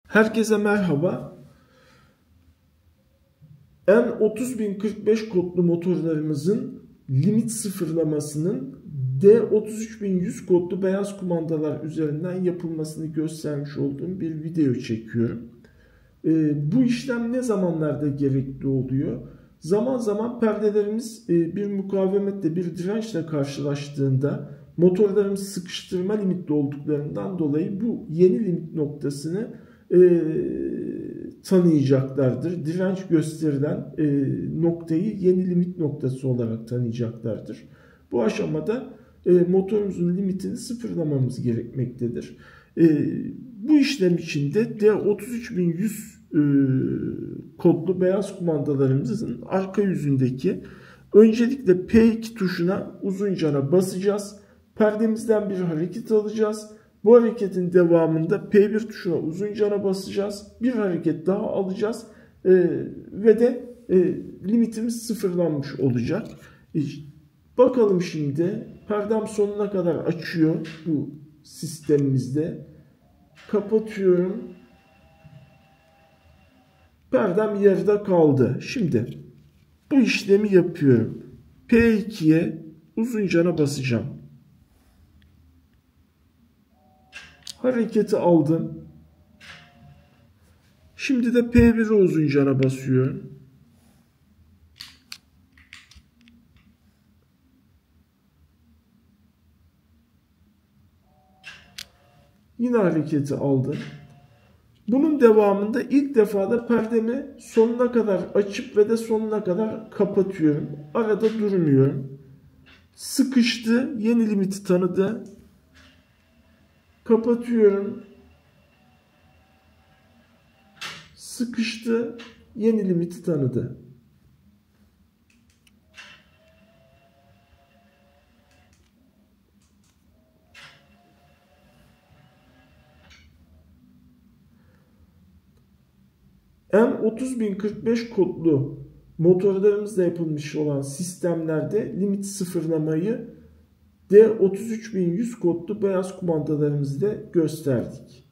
Herkese merhaba. N30045 kodlu motorlarımızın limit sıfırlamasının D33100 kodlu beyaz kumandalar üzerinden yapılmasını göstermiş olduğum bir video çekiyorum. Bu işlem ne zamanlarda gerekli oluyor? Zaman zaman perdelerimiz bir mukavemetle, bir dirençle karşılaştığında motorlarımız sıkıştırma limitli olduklarından dolayı bu yeni limit noktasını tanıyacaklardır. Direnç gösterilen noktayı yeni limit noktası olarak tanıyacaklardır. Bu aşamada motorumuzun limitini sıfırlamamız gerekmektedir. Bu işlem için de D33100 kodlu beyaz kumandalarımızın arka yüzündeki öncelikle P2 tuşuna uzuncana basacağız. Perdemizden bir hareket alacağız. Bu hareketin devamında P1 tuşuna uzuncana basacağız. Bir hareket daha alacağız. Ve de limitimiz sıfırlanmış olacak. Bakalım şimdi. Perdem sonuna kadar açıyor bu sistemimizde. Kapatıyorum. Perdem yarıda kaldı. Şimdi bu işlemi yapıyorum. P2'ye uzuncana basacağım. Hareketi aldım. Şimdi de P1'e uzuncana basıyorum. Yine hareketi aldım. Bunun devamında ilk defada perdemi sonuna kadar açıp ve de sonuna kadar kapatıyorum. Arada durmuyorum. Sıkıştı. Yeni limiti tanıdı. Kapatıyorum. Sıkıştı. Yeni limiti tanıdı. N30045 kodlu motorlarımızda yapılmış olan sistemlerde limit sıfırlamayı D33100 kodlu beyaz kumandalarımızda gösterdik.